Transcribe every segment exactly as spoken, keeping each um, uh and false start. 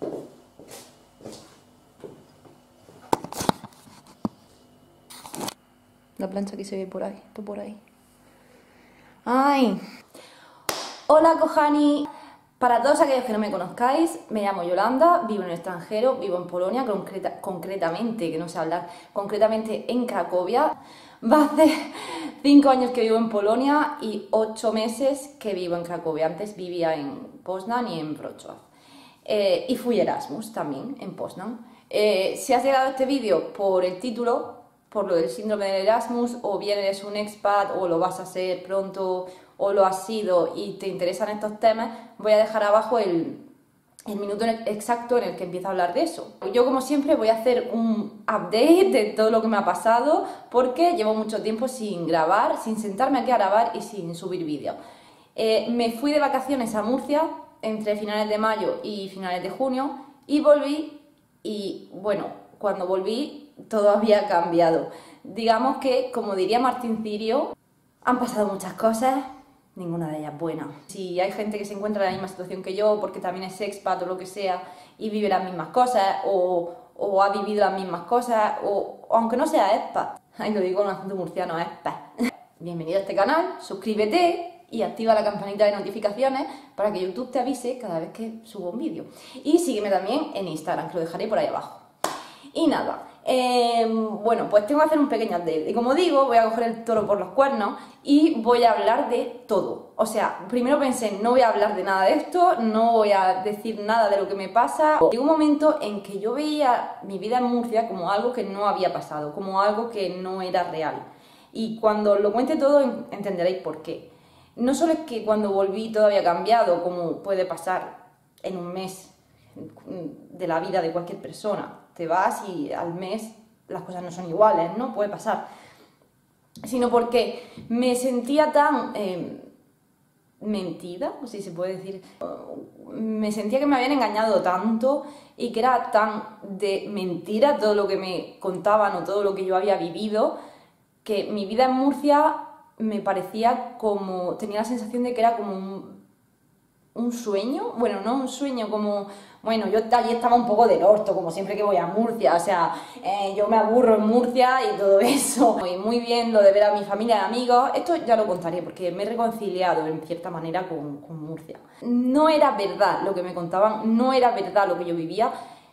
La plancha que se ve por ahí, esto por ahí. ¡Ay! Hola, Kohani. Para todos aquellos que no me conozcáis, me llamo Yolanda, vivo en el extranjero, vivo en Polonia, concreta, concretamente, que no sé hablar, concretamente en Cracovia. Va a hacer cinco años que vivo en Polonia y ocho meses que vivo en Cracovia. Antes vivía en Poznań y en Wrocław. Eh, y fui Erasmus también en Poznań. Eh, si has llegado a este vídeo por el título, por lo del síndrome de Erasmus, o bien eres un expat, o lo vas a ser pronto, o lo has sido y te interesan estos temas, voy a dejar abajo el, el minuto exacto en el que empiezo a hablar de eso. Yo, como siempre, voy a hacer un update de todo lo que me ha pasado, porque llevo mucho tiempo sin grabar, sin sentarme aquí a grabar y sin subir vídeos. Eh, me fui de vacaciones a Murcia entre finales de mayo y finales de junio y volví y, bueno, cuando volví todo había cambiado. Digamos que, como diría Martín Cirio, han pasado muchas cosas, ninguna de ellas buena. Si hay gente que se encuentra en la misma situación que yo, porque también es expat o lo que sea, y vive las mismas cosas, o, o ha vivido las mismas cosas, o, o aunque no sea expat, ay, lo digo con acento murciano, expat. Bienvenido a este canal, suscríbete y activa la campanita de notificaciones para que YouTube te avise cada vez que subo un vídeo. Y sígueme también en Instagram, que lo dejaré por ahí abajo. Y nada, eh, bueno, pues tengo que hacer un pequeño update. Y como digo, voy a coger el toro por los cuernos y voy a hablar de todo. O sea, primero pensé, no voy a hablar de nada de esto, no voy a decir nada de lo que me pasa. Llegó un momento en que yo veía mi vida en Murcia como algo que no había pasado, como algo que no era real. Y cuando lo cuente todo entenderéis por qué. No solo es que cuando volví todo había cambiado, como puede pasar en un mes de la vida de cualquier persona. Te vas y al mes las cosas no son iguales, ¿no? Puede pasar. Sino porque me sentía tan eh, mentida, o si se puede decir. Me sentía que me habían engañado tanto y que era tan de mentira todo lo que me contaban o todo lo que yo había vivido, que mi vida en Murcia me parecía como... tenía la sensación de que era como un, un sueño. Bueno, no un sueño, como... Bueno, yo allí estaba un poco del orto, como siempre que voy a Murcia, o sea, eh, yo me aburro en Murcia y todo eso. Y muy bien lo de ver a mi familia y amigos, esto ya lo contaré porque me he reconciliado en cierta manera con, con Murcia. No era verdad lo que me contaban, no era verdad lo que yo vivía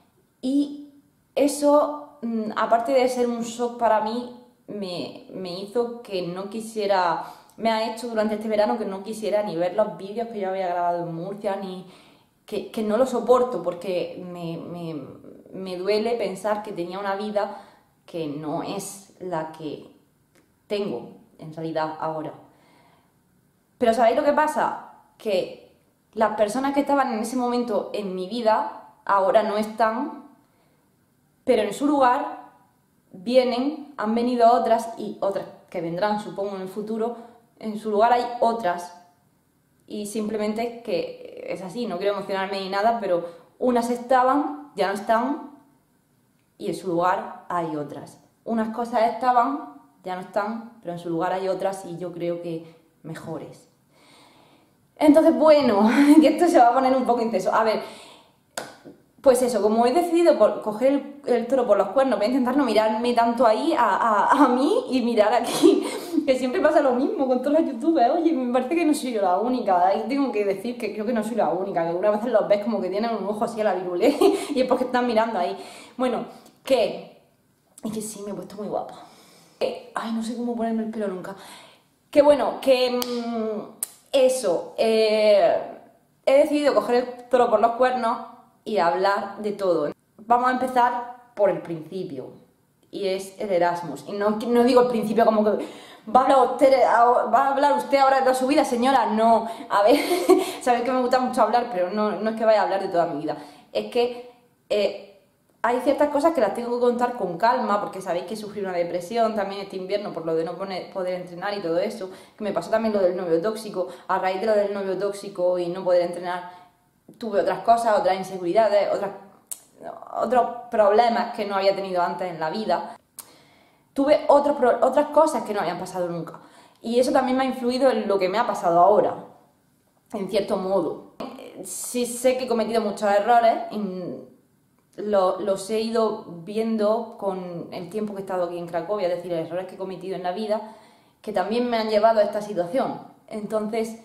y eso, aparte de ser un shock para mí, me, me hizo que no quisiera, me ha hecho durante este verano que no quisiera ni ver los vídeos que yo había grabado en Murcia, ni... Que, que no lo soporto porque me, me, me duele pensar que tenía una vida que no es la que tengo en realidad ahora. Pero ¿sabéis lo que pasa? Que las personas que estaban en ese momento en mi vida ahora no están, pero en su lugar vienen, han venido otras y otras que vendrán, supongo, en el futuro. En su lugar hay otras y simplemente que es así, no quiero emocionarme ni nada, pero unas estaban, ya no están, y en su lugar hay otras. Unas cosas estaban, ya no están, pero en su lugar hay otras y yo creo que mejores. Entonces, bueno, que esto se va a poner un poco intenso. A ver, pues eso, como he decidido por coger el, el toro por los cuernos, voy a intentar no mirarme tanto ahí a, a, a mí y mirar aquí, que siempre pasa lo mismo con todos los youtubers. Oye, me parece que no soy yo la única, ahí tengo que decir que creo que no soy la única, que algunas veces los ves como que tienen un ojo así a la virulé y es porque están mirando ahí. Bueno, que... es que sí, me he puesto muy guapa. Eh, ay, no sé cómo ponerme el pelo nunca. Que bueno, que... Mmm, eso, eh, he decidido coger el toro por los cuernos y hablar de todo. Vamos a empezar por el principio, y es el Erasmus. Y no, no digo el principio como que va a hablar usted, va a hablar usted ahora de toda su vida, señora. No, a ver, sabéis que me gusta mucho hablar, pero no, no es que vaya a hablar de toda mi vida. Es que eh, hay ciertas cosas que las tengo que contar con calma, porque sabéis que sufrí una depresión también este invierno por lo de no poner, poder entrenar y todo eso, que me pasó también lo del novio tóxico. A raíz de lo del novio tóxico y no poder entrenar, tuve otras cosas, otras inseguridades, otras, otros problemas que no había tenido antes en la vida. Tuve otros, otras cosas que no habían pasado nunca. Y eso también me ha influido en lo que me ha pasado ahora, en cierto modo. sí sé que he cometido muchos errores, y lo, los he ido viendo con el tiempo que he estado aquí en Cracovia, es decir, errores que he cometido en la vida, que también me han llevado a esta situación. Entonces,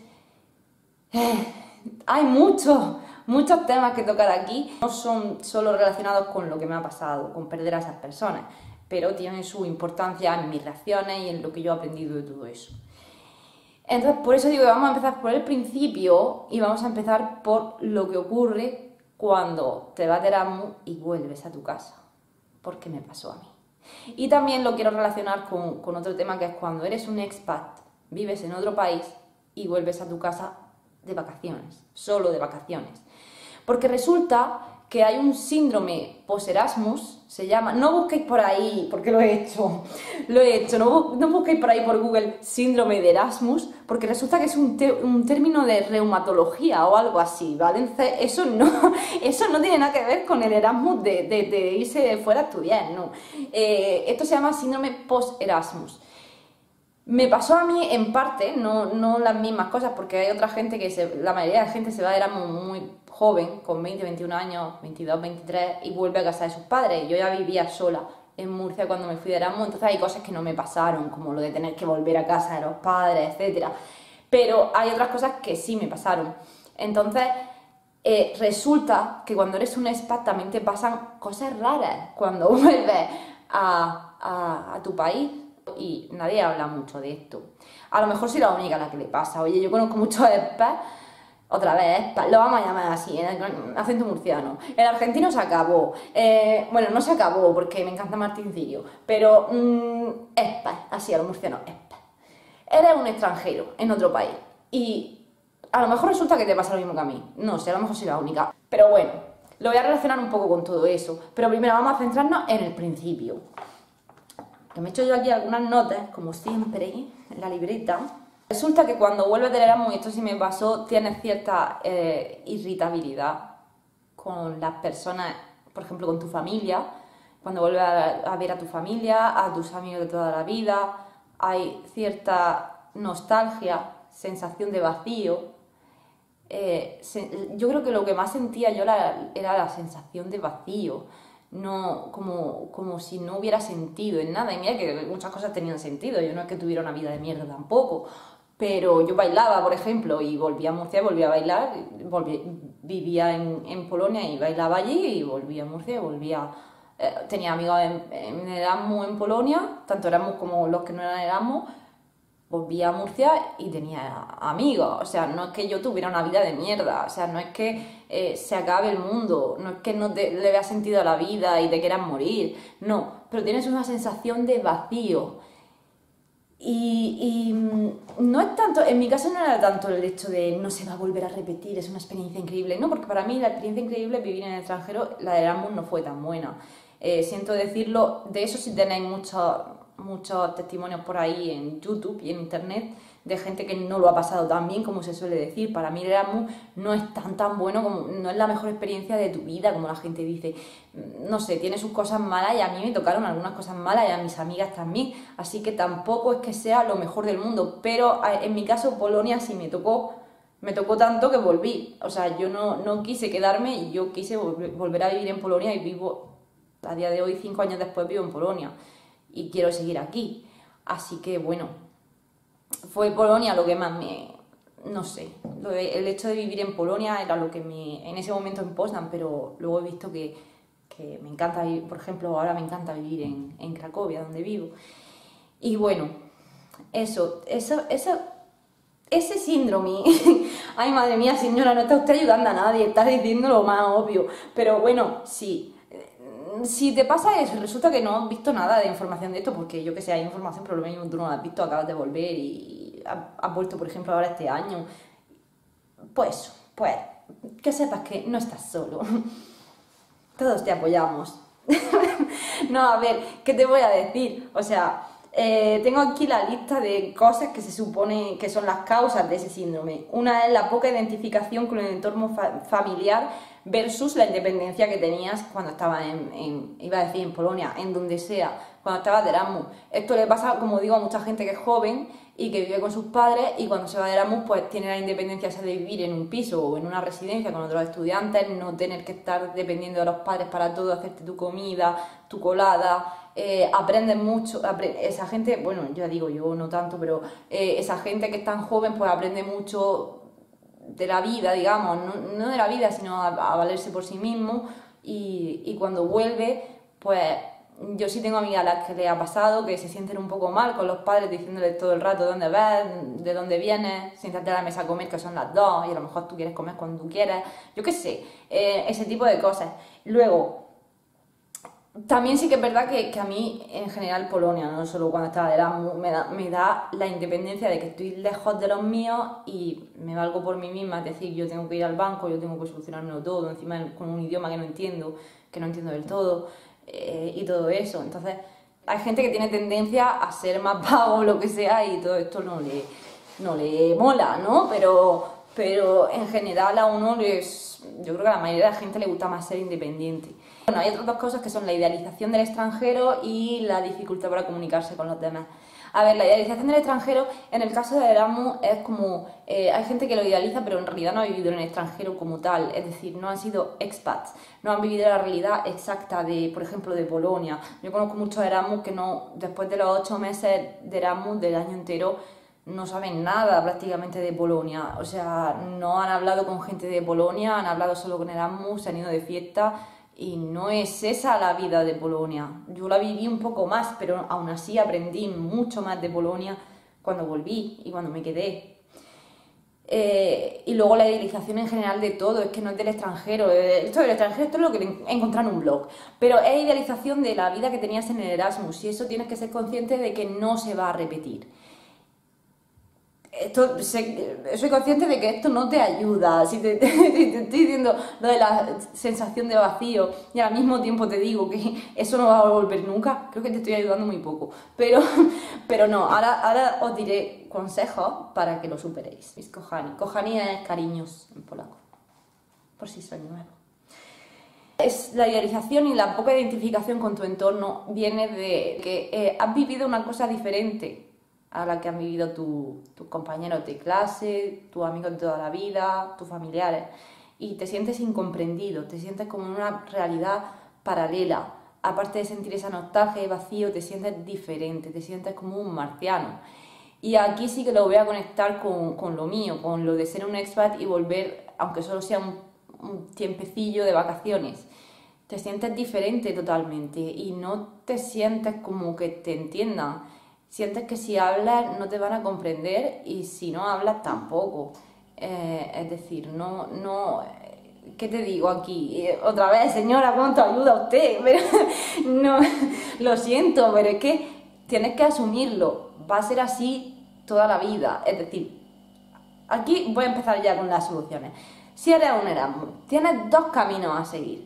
eh, hay muchos, muchos temas que tocar aquí, no son solo relacionados con lo que me ha pasado, con perder a esas personas, pero tienen su importancia en mis reacciones y en lo que yo he aprendido de todo eso. Entonces, por eso digo que vamos a empezar por el principio y vamos a empezar por lo que ocurre cuando te vas de Erasmus y vuelves a tu casa, porque me pasó a mí. Y también lo quiero relacionar con, con otro tema, que es cuando eres un expat, vives en otro país y vuelves a tu casa de vacaciones, solo de vacaciones. Porque resulta que hay un síndrome post-Erasmus, se llama, no busquéis por ahí, porque lo he hecho, lo he hecho, no, no busquéis por ahí por Google síndrome de Erasmus, porque resulta que es un, te, un término de reumatología o algo así, ¿vale? Entonces, eso no, eso no tiene nada que ver con el Erasmus de, de, de irse fuera a estudiar, no. Eh, esto se llama síndrome post-Erasmus. Me pasó a mí en parte, no, no las mismas cosas, porque hay otra gente que, se, la mayoría de la gente se va de Erasmus muy joven, con veinte, veintiún años, veintidós, veintitrés, y vuelve a casa de sus padres. Yo ya vivía sola en Murcia cuando me fui de Erasmus, entonces hay cosas que no me pasaron, como lo de tener que volver a casa de los padres, etcétera. Pero hay otras cosas que sí me pasaron. Entonces, eh, resulta que cuando eres un expat también te pasan cosas raras cuando vuelves a, a, a tu país. Y nadie habla mucho de esto. A lo mejor soy la única a la que le pasa. Oye, yo conozco muchos expats, otra vez expat, lo vamos a llamar así, en acento murciano. El argentino se acabó. Eh, bueno, no se acabó porque me encanta Martín Cirio, pero mmm, expat, así a los murcianos, expat. Eres un extranjero en otro país y a lo mejor resulta que te pasa lo mismo que a mí. No sé, a lo mejor soy la única. Pero bueno, lo voy a relacionar un poco con todo eso. Pero primero vamos a centrarnos en el principio. Que me he hecho yo aquí algunas notas, como siempre, en la libreta. Resulta que cuando vuelves del Erasmus, y esto sí me pasó, tienes cierta eh, irritabilidad con las personas, por ejemplo, con tu familia. Cuando vuelves a, a ver a tu familia, a tus amigos de toda la vida, hay cierta nostalgia, sensación de vacío. Eh, se, yo creo que lo que más sentía yo la, era la sensación de vacío. No, como, como si no hubiera sentido en nada. Y mira que muchas cosas tenían sentido, yo no es que tuviera una vida de mierda tampoco, pero yo bailaba, por ejemplo, y volvía a Murcia y volvía a bailar, volvía, vivía en, en Polonia y bailaba allí, y volvía a Murcia y volvía, eh, tenía amigos en, en Erasmus en Polonia, tanto Erasmus como los que no eran Erasmus, volvía a Murcia y tenía amigos. O sea, no es que yo tuviera una vida de mierda, o sea, no es que eh, se acabe el mundo, no es que no te, le veas sentido a la vida y te quieras morir, no, pero tienes una sensación de vacío. Y, y no es tanto, en mi caso no era tanto el hecho de no se va a volver a repetir, es una experiencia increíble, no, porque para mí la experiencia increíble es vivir en el extranjero, la de Erasmus no fue tan buena. Eh, siento decirlo, de eso sí tenéis muchos muchos testimonios por ahí en YouTube y en Internet de gente que no lo ha pasado tan bien, como se suele decir. Para mí el Erasmus no es tan tan bueno, como, no es la mejor experiencia de tu vida, como la gente dice. No sé, tiene sus cosas malas y a mí me tocaron algunas cosas malas y a mis amigas también, así que tampoco es que sea lo mejor del mundo, pero en mi caso Polonia sí me tocó, me tocó tanto que volví. O sea, yo no, no quise quedarme y yo quise volver, volver a vivir en Polonia, y vivo, a día de hoy, cinco años después, vivo en Polonia y quiero seguir aquí. Así que bueno, fue Polonia lo que más me, no sé, lo de, el hecho de vivir en Polonia era lo que me, en ese momento en Poznań, pero luego he visto que, que me encanta vivir, por ejemplo, ahora me encanta vivir en, en Cracovia, donde vivo. Y bueno, eso, eso, eso, ese síndrome, ay madre mía señora, no está usted ayudando a nadie, está diciendo lo más obvio, pero bueno, sí. Si te pasa eso y resulta que no has visto nada de información de esto, porque yo que sé, hay información, pero lo mismo tú no la has visto, acabas de volver y has vuelto, por ejemplo, ahora este año, pues, pues, que sepas que no estás solo. Todos te apoyamos. No, a ver, ¿qué te voy a decir? O sea, eh, tengo aquí la lista de cosas que se supone que son las causas de ese síndrome. Una es la poca identificación con el entorno fa familiar, versus la independencia que tenías cuando estabas en, en, iba a decir en Polonia, en donde sea, cuando estabas de Erasmus. Esto le pasa, como digo, a mucha gente que es joven y que vive con sus padres y cuando se va de Erasmus pues tiene la independencia esa de vivir en un piso o en una residencia con otros estudiantes, no tener que estar dependiendo de los padres para todo, hacerte tu comida, tu colada. Eh, aprendes mucho, apre esa gente, bueno, ya digo, yo no tanto, pero eh, esa gente que es tan joven pues aprende mucho de la vida, digamos, no, no de la vida, sino a, a valerse por sí mismo y, y cuando vuelve, pues yo sí tengo amigas a las que le ha pasado que se sienten un poco mal con los padres diciéndoles todo el rato dónde vas, de dónde vienes, siéntate a la mesa a comer que son las dos y a lo mejor tú quieres comer cuando tú quieras, yo qué sé, eh, ese tipo de cosas. Luego, también sí que es verdad que, que a mí, en general, Polonia, no solo cuando estaba de Erasmus, me da, me da la independencia de que estoy lejos de los míos y me valgo por mí misma, es decir, yo tengo que ir al banco, yo tengo que solucionármelo todo, encima con un idioma que no entiendo, que no entiendo del todo, eh, y todo eso. Entonces, hay gente que tiene tendencia a ser más vago o lo que sea y todo esto no le, no le mola, ¿no? Pero, pero en general a uno les, yo creo que a la mayoría de la gente le gusta más ser independiente. Bueno, hay otras dos cosas que son la idealización del extranjero y la dificultad para comunicarse con los demás. A ver, la idealización del extranjero, en el caso de Erasmus, es como, eh, hay gente que lo idealiza, pero en realidad no ha vivido en el extranjero como tal, es decir, no han sido expats, no han vivido la realidad exacta de, por ejemplo, de Polonia. Yo conozco muchos Erasmus que no, después de los ocho meses de Erasmus, del año entero, no saben nada prácticamente de Polonia, o sea, no han hablado con gente de Polonia, han hablado solo con Erasmus, se han ido de fiesta. Y no es esa la vida de Polonia. Yo la viví un poco más, pero aún así aprendí mucho más de Polonia cuando volví y cuando me quedé. Eh, y luego la idealización en general de todo, es que no es del extranjero. Esto del extranjero, esto es lo que he encontrado en un blog. Pero es idealización de la vida que tenías en el Erasmus y eso tienes que ser consciente de que no se va a repetir. Esto, se, soy consciente de que esto no te ayuda, si te, te, te estoy diciendo lo de la sensación de vacío y al mismo tiempo te digo que eso no va a volver nunca, creo que te estoy ayudando muy poco, pero, pero no, ahora, ahora os diré consejos para que lo superéis. Es kochani, kochani es cariños en polaco, por si soy nuevo. Es la idealización y la poca identificación con tu entorno viene de que eh, has vivido una cosa diferente a la que han vivido tu, tus compañeros de clase, tus amigos de toda la vida, tus familiares, y te sientes incomprendido, te sientes como en una realidad paralela. Aparte de sentir esa nostalgia y vacío, te sientes diferente, te sientes como un marciano. Y aquí sí que lo voy a conectar con, con lo mío, con lo de ser un expat y volver, aunque solo sea un, un tiempecillo de vacaciones. Te sientes diferente totalmente y no te sientes como que te entiendan. Sientes que si hablas no te van a comprender y si no hablas tampoco. Eh, es decir, no, no, ¿qué te digo aquí? Eh, otra vez, señora, ¿cuánto ayuda a usted? Pero, no, lo siento, pero es que tienes que asumirlo. Va a ser así toda la vida. Es decir, aquí voy a empezar ya con las soluciones. Si eres un Erasmus, tienes dos caminos a seguir.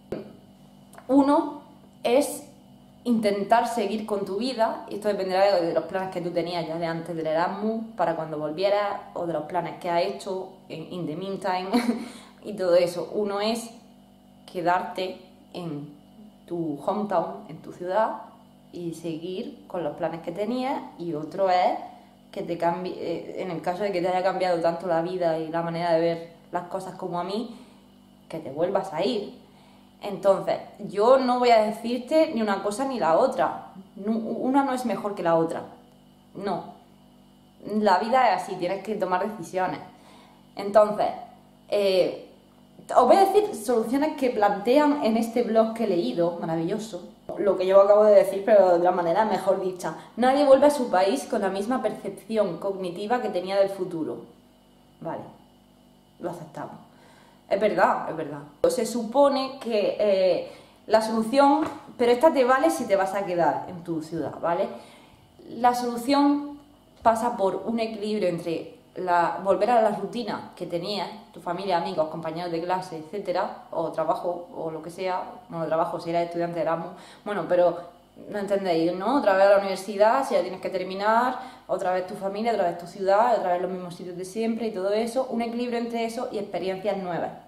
Uno es intentar seguir con tu vida, y esto dependerá de los planes que tú tenías ya de antes del Erasmus, para cuando volvieras, o de los planes que has hecho en in the meantime, y todo eso. Uno es quedarte en tu hometown, en tu ciudad, y seguir con los planes que tenías, y otro es que te cambie, en el caso de que te haya cambiado tanto la vida y la manera de ver las cosas como a mí, que te vuelvas a ir. Entonces, yo no voy a decirte ni una cosa ni la otra. Una no es mejor que la otra. No. La vida es así, tienes que tomar decisiones. Entonces, eh, os voy a decir soluciones que plantean en este blog que he leído, maravilloso. Lo que yo acabo de decir, pero de otra manera mejor dicha. Nadie vuelve a su país con la misma percepción cognitiva que tenía del futuro. Vale, lo aceptamos. Es verdad, es verdad. Se supone que eh, la solución, pero esta te vale si te vas a quedar en tu ciudad, ¿vale? La solución pasa por un equilibrio entre la, volver a la rutina que tenías, tu familia, amigos, compañeros de clase, etcétera, o trabajo, o lo que sea, no trabajo si eres estudiante de Erasmus, bueno, pero no entendéis, ¿no? Otra vez a la universidad, si ya tienes que terminar, otra vez tu familia, otra vez tu ciudad, otra vez los mismos sitios de siempre y todo eso, un equilibrio entre eso y experiencias nuevas.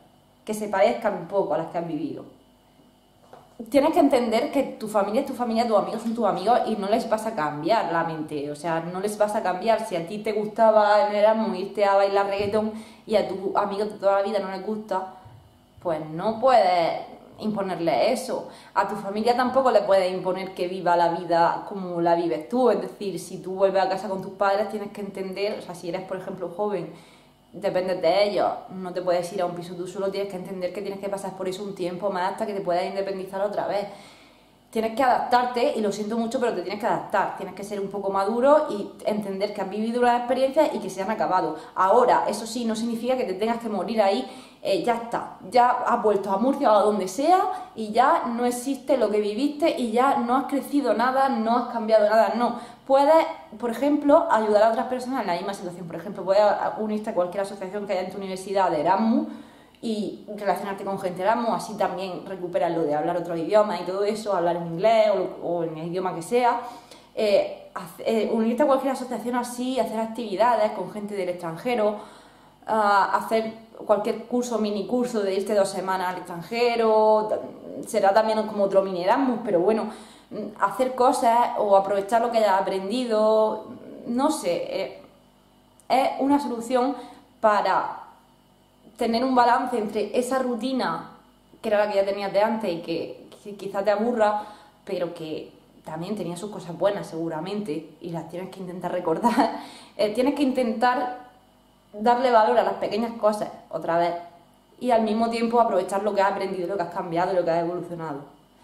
que se parezcan un poco a las que has vivido. Tienes que entender que tu familia es tu familia, tus amigos son tus amigos y no les vas a cambiar la mente, o sea, no les vas a cambiar. Si a ti te gustaba en Erasmus irte a bailar reggaetón y a tus amigos de toda la vida no les gusta, pues no puedes imponerle eso. A tu familia tampoco le puedes imponer que viva la vida como la vives tú, es decir, si tú vuelves a casa con tus padres tienes que entender, o sea, si eres por ejemplo joven, dependes de ellos, no te puedes ir a un piso tú solo, tienes que entender que tienes que pasar por eso un tiempo más hasta que te puedas independizar otra vez. Tienes que adaptarte, y lo siento mucho, pero te tienes que adaptar, tienes que ser un poco maduro y entender que has vivido unas experiencias y que se han acabado. Ahora, eso sí, no significa que te tengas que morir ahí, eh, ya está, ya has vuelto a Murcia o a donde sea y ya no existe lo que viviste y ya no has crecido nada, no has cambiado nada, no. Puedes, por ejemplo, ayudar a otras personas en la misma situación, por ejemplo, puedes unirte a cualquier asociación que haya en tu universidad de Erasmus y relacionarte con gente Erasmus, así también recuperas lo de hablar otro idioma y todo eso, hablar en inglés o, o en el idioma que sea. Eh, hace, eh, unirte a cualquier asociación así, hacer actividades con gente del extranjero, uh, hacer cualquier curso, mini curso de irte dos semanas al extranjero, será también como otro mini Erasmus, pero bueno, hacer cosas o aprovechar lo que hayas aprendido, no sé, eh, es una solución para tener un balance entre esa rutina, que era la que ya tenías de antes y que, que quizá te aburra, pero que también tenía sus cosas buenas seguramente, y las tienes que intentar recordar. Eh, tienes que intentar darle valor a las pequeñas cosas otra vez, y al mismo tiempo aprovechar lo que has aprendido, lo que has cambiado y lo que has evolucionado.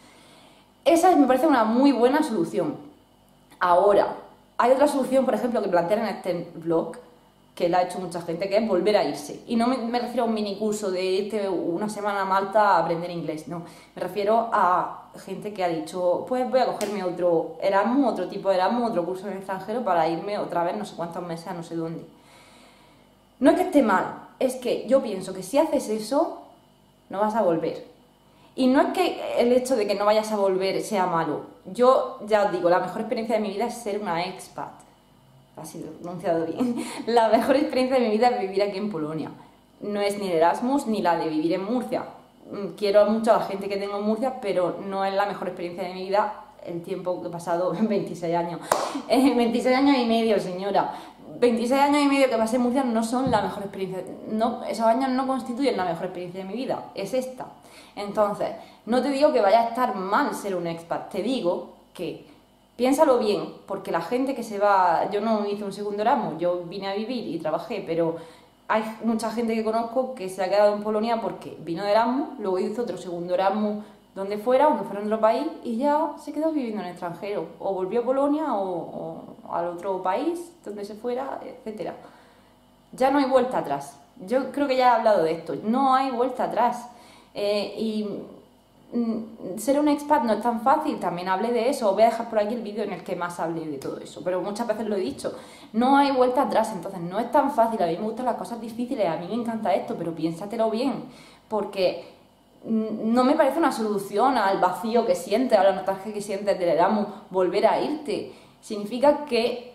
Esa me parece una muy buena solución. Ahora, hay otra solución, por ejemplo, que plantean en este blog, que la ha hecho mucha gente, que es volver a irse. Y no me, me refiero a un mini curso de irte una semana a Malta a aprender inglés, no. Me refiero a gente que ha dicho, pues voy a cogerme otro Erasmus, otro tipo de Erasmus, otro curso en el extranjero para irme otra vez no sé cuántos meses a no sé dónde. No es que esté mal, es que yo pienso que si haces eso, no vas a volver. Y no es que el hecho de que no vayas a volver sea malo. Yo ya os digo, la mejor experiencia de mi vida es ser una expat. Ha sido pronunciado bien. La mejor experiencia de mi vida es vivir aquí en Polonia. No es ni el Erasmus ni la de vivir en Murcia. Quiero mucho a la gente que tengo en Murcia, pero no es la mejor experiencia de mi vida el tiempo que he pasado, veintiséis años. Eh, veintiséis años y medio, señora. veintiséis años y medio que pasé en Murcia no son la mejor experiencia. No, esos años no constituyen la mejor experiencia de mi vida. Es esta. Entonces, no te digo que vaya a estar mal ser un expat. Te digo que piénsalo bien, porque la gente que se va... Yo no hice un segundo Erasmus, yo vine a vivir y trabajé, pero hay mucha gente que conozco que se ha quedado en Polonia porque vino de Erasmus, luego hizo otro segundo Erasmus donde fuera, aunque fuera en otro país, y ya se quedó viviendo en el extranjero. O volvió a Polonia o, o al otro país donde se fuera, etcétera. Ya no hay vuelta atrás. Yo creo que ya he hablado de esto. No hay vuelta atrás. Eh, y mm, ser un expat no es tan fácil, también hablé de eso. Os voy a dejar por aquí el vídeo en el que más hablé de todo eso, pero muchas veces lo he dicho. No hay vuelta atrás, entonces no es tan fácil. A mí me gustan las cosas difíciles, a mí me encanta esto, pero piénsatelo bien, porque no me parece una solución al vacío que sientes, a la nostalgia que sientes del Erasmus, volver a irte. Significa que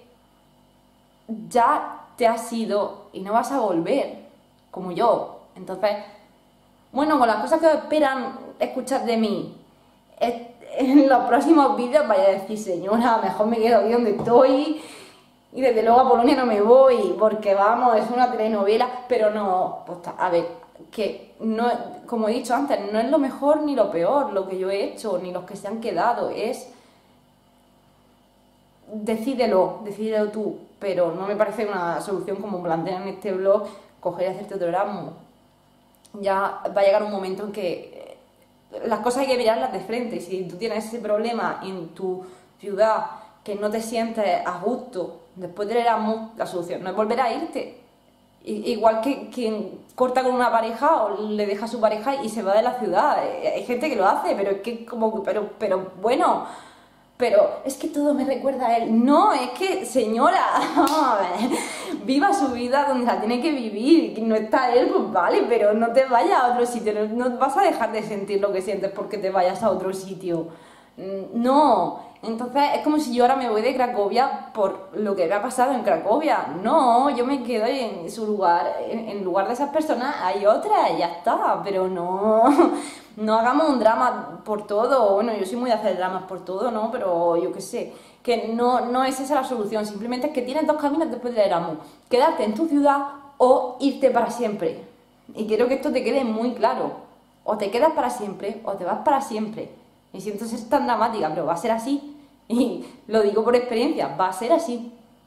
ya te has ido y no vas a volver, como yo. Entonces, bueno, con las cosas que os esperan escuchar de mí, en los próximos vídeos vaya a decir, señora, mejor me quedo aquí donde estoy, y desde luego a Polonia no me voy, porque vamos, es una telenovela, pero no, pues, a ver, que no, como he dicho antes, no es lo mejor ni lo peor lo que yo he hecho, ni los que se han quedado, es decídelo, decídelo tú, pero no me parece una solución como plantean en este blog, coger y hacerte otro Erasmus. Ya va a llegar un momento en que las cosas hay que mirarlas de frente, y si tú tienes ese problema en tu ciudad, que no te sientes a gusto, después del Erasmus, la solución no es volver a irte. Igual que quien corta con una pareja o le deja a su pareja y se va de la ciudad. Hay gente que lo hace, pero es que como, pero, pero bueno, pero es que todo me recuerda a él. No, es que, señora, a ver, viva su vida donde la tiene que vivir. No está él, pues vale, pero no te vayas a otro sitio. No, no vas a dejar de sentir lo que sientes porque te vayas a otro sitio. No, Entonces es como si yo ahora me voy de Cracovia por lo que me ha pasado en Cracovia. No, yo me quedo en su lugar, en, en lugar de esas personas hay otras, y ya está, pero no, no hagamos un drama por todo. Bueno, yo soy muy de hacer dramas por todo, ¿no? Pero yo qué sé, que no, no es esa la solución, simplemente es que tienes dos caminos después del Erasmus: quedarte en tu ciudad o irte para siempre. Y quiero que esto te quede muy claro: o te quedas para siempre o te vas para siempre. Y siento ser tan dramática, pero va a ser así. Y lo digo por experiencia, va a ser así.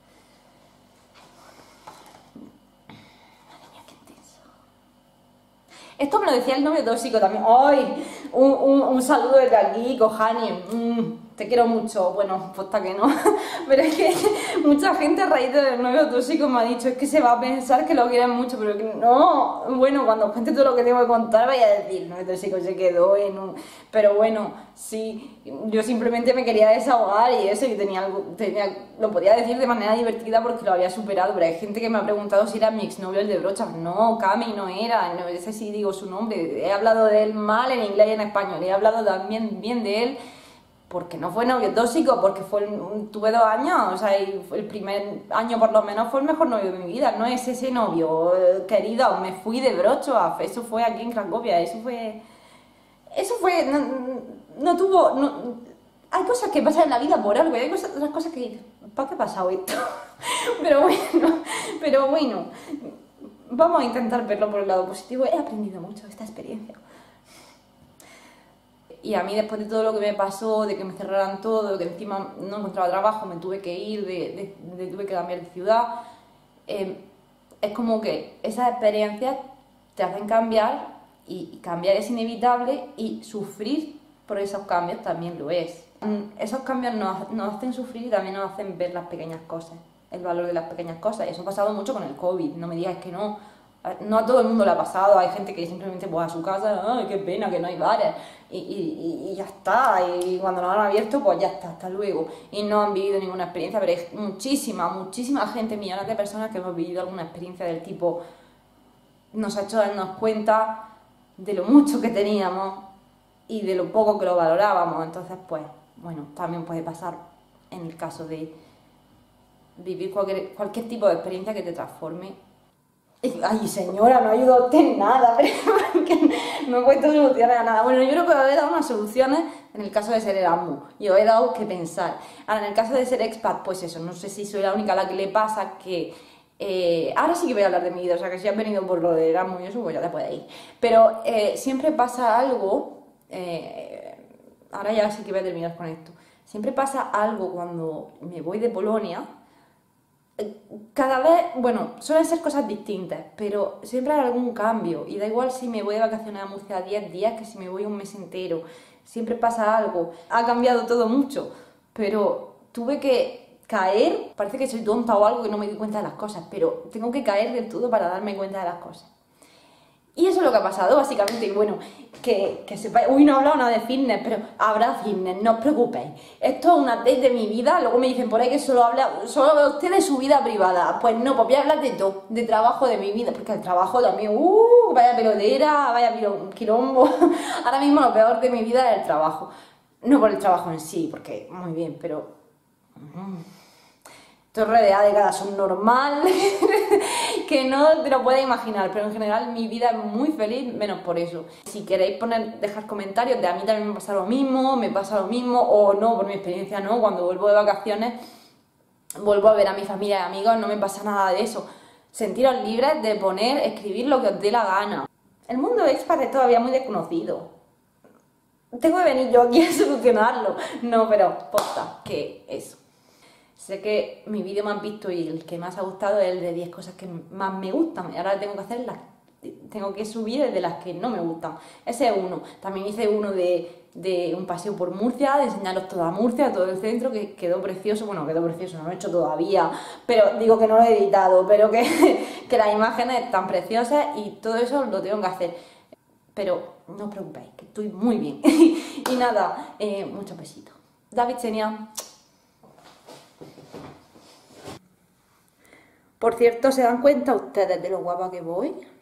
Madre mía, qué intenso. Esto me lo decía el novio tóxico también. ¡Ay! Un, un, un saludo desde aquí, Kohani. Mm, te quiero mucho. Bueno, pues está que no. Pero es que mucha gente a raíz del novio tóxico me ha dicho: es que se va a pensar que lo quieren mucho, pero que no. Bueno, cuando os cuente todo lo que tengo que contar, vaya a decir: el novio tóxico se quedó en un... Pero bueno, sí, yo simplemente me quería desahogar y eso, y tenía algo, tenía, lo podía decir de manera divertida porque lo había superado. Pero hay gente que me ha preguntado si era mi exnovio el de brochas. No, Cami no era, no, ese sí digo su nombre. He hablado de él mal en inglés y en español, he hablado también bien de él porque no fue novio tóxico, porque fue el, tuve dos años, o sea, y el primer año por lo menos fue el mejor novio de mi vida. No es ese novio, eh, querido, me fui de Wrocław, eso fue aquí en Cracovia, eso fue... Eso fue... No, no tuvo... No, hay cosas que pasan en la vida por algo, y hay cosas, otras cosas que... ¿Para qué ha pasado esto? Pero bueno, pero bueno, vamos a intentar verlo por el lado positivo. He aprendido mucho de esta experiencia. Y a mí, después de todo lo que me pasó, de que me cerraran todo, de que encima no encontraba trabajo, me tuve que ir, de, de, de tuve que cambiar de ciudad, eh, es como que esas experiencias te hacen cambiar, y cambiar es inevitable, y sufrir por esos cambios también lo es. Esos cambios nos, nos hacen sufrir y también nos hacen ver las pequeñas cosas, el valor de las pequeñas cosas. Y eso ha pasado mucho con el COVID, no me digas que no. No a todo el mundo le ha pasado, hay gente que simplemente pues a su casa, ¡ay, qué pena que no hay bares! Y, y, y ya está, y cuando lo han abierto, pues ya está, hasta luego. Y no han vivido ninguna experiencia, pero hay muchísima, muchísima gente, millones de personas que hemos vivido alguna experiencia del tipo, nos ha hecho darnos cuenta de lo mucho que teníamos y de lo poco que lo valorábamos. Entonces, pues, bueno, también puede pasar en el caso de vivir cualquier, cualquier tipo de experiencia que te transforme. Ay, señora, no ayuda a usted en nada, pero que no he puesto soluciones a nada. Bueno, yo creo que os he dado unas soluciones en el caso de ser Erasmus, y os he dado que pensar. Ahora, en el caso de ser expat, pues eso, no sé si soy la única a la que le pasa que... Eh, ahora sí que voy a hablar de mi vida, o sea que si has venido por lo de Erasmus y eso, pues ya te puedes ir. Pero eh, siempre pasa algo, eh, ahora ya sí que voy a terminar con esto. Siempre pasa algo cuando me voy de Polonia. Cada vez, bueno, suelen ser cosas distintas, pero siempre hay algún cambio, y da igual si me voy de vacaciones a Murcia diez días que si me voy un mes entero, siempre pasa algo. Ha cambiado todo mucho, pero tuve que caer, parece que soy tonta o algo, que no me di cuenta de las cosas, pero tengo que caer del todo para darme cuenta de las cosas. Y eso es lo que ha pasado, básicamente. Y bueno, que, que sepáis... Uy, no he hablado nada de fitness, pero habrá fitness, no os preocupéis. Esto es una update de mi vida. Luego me dicen por ahí que solo habla, solo habla usted de su vida privada. Pues no, pues voy a hablar de todo, de trabajo, de mi vida, porque el trabajo también, uh, vaya pelotera, vaya quilombo. Ahora mismo lo peor de mi vida es el trabajo. No por el trabajo en sí, porque muy bien, pero... Mm. Torre de cada subnormal que no te lo puedes imaginar, pero en general mi vida es muy feliz, menos por eso. Si queréis poner, dejar comentarios de a mí también me pasa lo mismo, me pasa lo mismo, o no, por mi experiencia no, cuando vuelvo de vacaciones vuelvo a ver a mi familia y amigos, no me pasa nada de eso. Sentiros libres de poner, escribir lo que os dé la gana. El mundo expat es todavía muy desconocido. Tengo que venir yo aquí a solucionarlo. No, pero posta, que eso. Sé que mi vídeo más visto y el que más ha gustado es el de diez cosas que más me gustan. Ahora tengo que hacer las, tengo que subir el de las que no me gustan. Ese es uno. También hice uno de, de un paseo por Murcia, de enseñaros toda Murcia, todo el centro, que quedó precioso. Bueno, quedó precioso, no lo he hecho todavía, pero digo que no lo he editado, pero que, que las imágenes están preciosas y todo eso lo tengo que hacer. Pero no os preocupéis, que estoy muy bien. Y nada, eh, muchos besitos. David Xenia. Por cierto, ¿se dan cuenta ustedes de lo guapa que voy?